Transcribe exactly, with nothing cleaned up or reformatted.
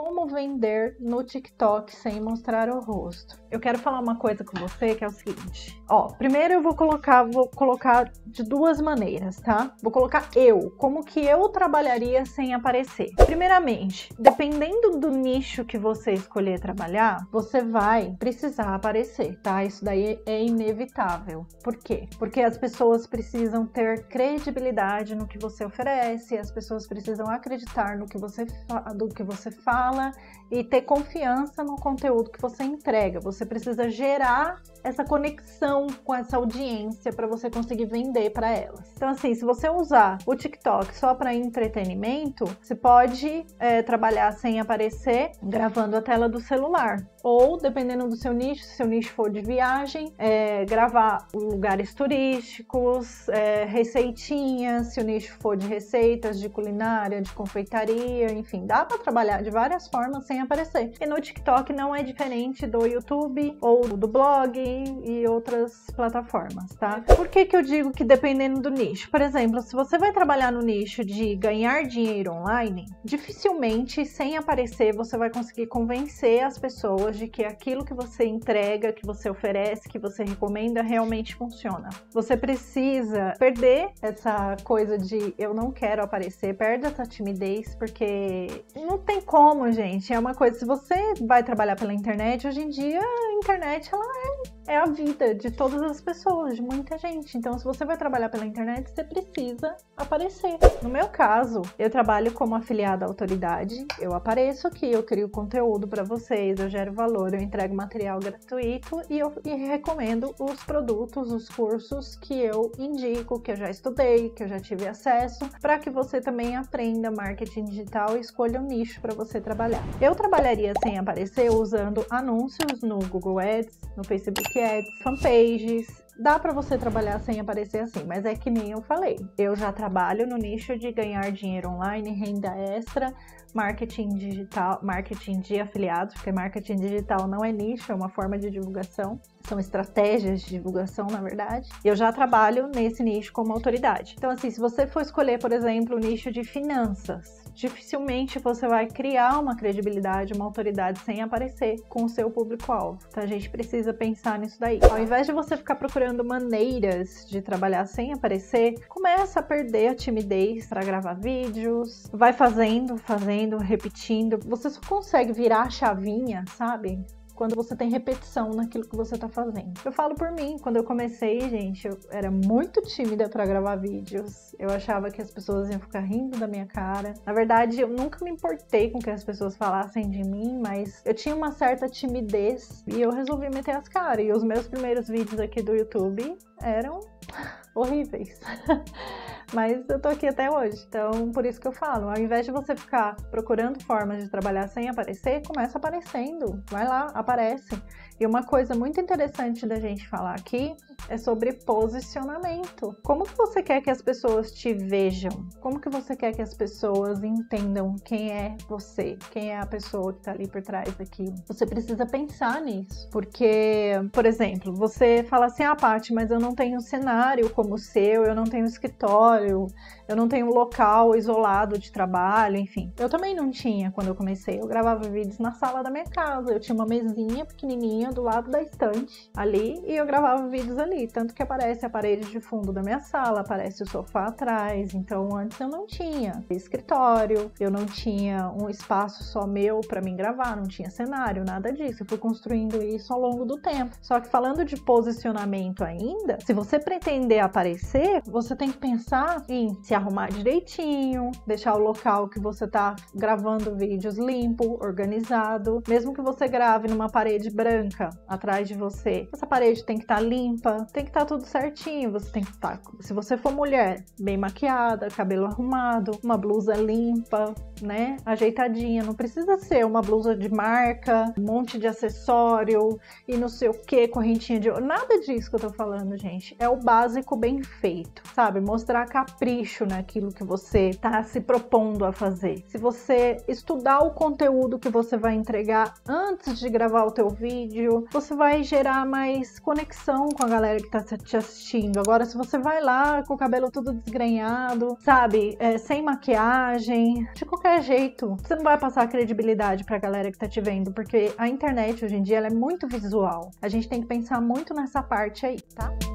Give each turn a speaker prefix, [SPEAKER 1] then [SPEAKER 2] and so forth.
[SPEAKER 1] como vender no TikTok sem mostrar o rosto. Eu quero falar uma coisa com você que é o seguinte. Ó, primeiro eu vou colocar, vou colocar de duas maneiras, tá? Vou colocar eu, como que eu trabalharia sem aparecer. Primeiramente, dependendo do nicho que você escolher trabalhar, você vai precisar aparecer, tá? Isso daí é inevitável. Por quê? Porque as pessoas precisam ter credibilidade no que você oferece, as pessoas precisam acreditar no que você, do que você fala e ter confiança no conteúdo que você entrega. Você precisa gerar essa conexão com essa audiência para você conseguir vender para elas. Então, assim, se você usar o TikTok só para entretenimento, você pode é, trabalhar sem aparecer, gravando a tela do celular. Ou, dependendo do seu nicho, se seu nicho for de viagem, é, gravar lugares turísticos, é, receitinhas, se o nicho for de receitas, de culinária, de confeitaria, enfim, dá para trabalhar de várias formas sem aparecer. E no TikTok não é diferente do YouTube ou do blog e outras plataformas, tá? Por que que eu digo que dependendo do nicho? Por exemplo, se você vai trabalhar no nicho de ganhar dinheiro online, dificilmente, sem aparecer, você vai conseguir convencer as pessoas de que aquilo que você entrega, que você oferece, que você recomenda, realmente funciona. Você precisa perder essa coisa de eu não quero aparecer, perde essa timidez, porque não tem como, gente. É uma coisa, se você vai trabalhar pela internet, hoje em dia a internet ela é, é a vida de todas as pessoas, de muita gente. Então, se você vai trabalhar pela internet, você precisa aparecer. No meu caso, eu trabalho como afiliada à autoridade, eu apareço aqui, eu crio conteúdo para vocês, eu gero valor, eu entrego material gratuito e eu e recomendo os produtos, os cursos que eu indico, que eu já estudei, que eu já tive acesso, para que você também aprenda marketing digital e escolha um nicho para você trabalhar. Eu trabalharia sem aparecer usando anúncios no Google Ads, no Facebook Ads, fanpages. Dá para você trabalhar sem aparecer assim, mas é que nem eu falei. Eu já trabalho no nicho de ganhar dinheiro online, renda extra, marketing digital, marketing de afiliados, porque marketing digital não é nicho, é uma forma de divulgação. São estratégias de divulgação, na verdade. Eu já trabalho nesse nicho como autoridade. Então, assim, se você for escolher, por exemplo, o nicho de finanças, dificilmente você vai criar uma credibilidade, uma autoridade sem aparecer com o seu público-alvo. Então, a gente precisa pensar nisso daí. Ao invés de você ficar procurando maneiras de trabalhar sem aparecer, começa a perder a timidez para gravar vídeos, vai fazendo, fazendo, repetindo. Você só consegue virar a chavinha, sabe? Quando você tem repetição naquilo que você tá fazendo. Eu falo por mim, quando eu comecei, gente, eu era muito tímida para gravar vídeos. Eu achava que as pessoas iam ficar rindo da minha cara. Na verdade, eu nunca me importei com o que as pessoas falassem de mim, mas eu tinha uma certa timidez e eu resolvi meter as caras. E os meus primeiros vídeos aqui do YouTube eram horríveis. Mas eu tô aqui até hoje, então por isso que eu falo, ao invés de você ficar procurando formas de trabalhar sem aparecer, começa aparecendo, vai lá, aparece. E uma coisa muito interessante da gente falar aqui é sobre posicionamento. Como que você quer que as pessoas te vejam? Como que você quer que as pessoas entendam quem é você? Quem é a pessoa que tá ali por trás daquilo? Você precisa pensar nisso, porque, por exemplo, você fala assim, ah, Paty, mas eu não tenho um cenário como o seu, eu não tenho escritório, eu não tenho um local isolado de trabalho, enfim. Eu também não tinha quando eu comecei, eu gravava vídeos na sala da minha casa, eu tinha uma mesinha pequenininha do lado da estante ali e eu gravava vídeos ali, tanto que aparece a parede de fundo da minha sala, aparece o sofá atrás. Então antes eu não tinha escritório, eu não tinha um espaço só meu para mim gravar, não tinha cenário, nada disso. Eu fui construindo isso ao longo do tempo. Só que falando de posicionamento ainda, se você pretender aparecer, você tem que pensar em se arrumar direitinho, deixar o local que você tá gravando vídeos limpo, organizado, mesmo que você grave numa parede branca atrás de você, essa parede tem que estar limpa, tem que estar tudo certinho, você tem que estar, se você for mulher, bem maquiada, cabelo arrumado, uma blusa limpa, né, ajeitadinha, não precisa ser uma blusa de marca, um monte de acessório e não sei o que, correntinha de ouro, nada disso que eu tô falando, gente, é o básico bem feito, sabe, mostrar a capricho naquilo que você está se propondo a fazer. Se você estudar o conteúdo que você vai entregar antes de gravar o teu vídeo, você vai gerar mais conexão com a galera que está te assistindo. Agora, se você vai lá com o cabelo todo desgrenhado, sabe, é, sem maquiagem, de qualquer jeito, você não vai passar credibilidade pra galera que tá te vendo, porque a internet hoje em dia ela é muito visual. A gente tem que pensar muito nessa parte aí, tá?